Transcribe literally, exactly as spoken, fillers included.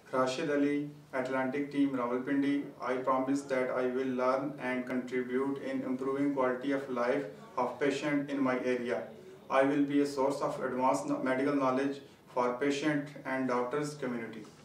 Rashid Ali, Atlantic Team Rawalpindi. I promise that I will learn and contribute in improving quality of life of patients in my area. I will be a source of advanced medical knowledge for patient and doctors community.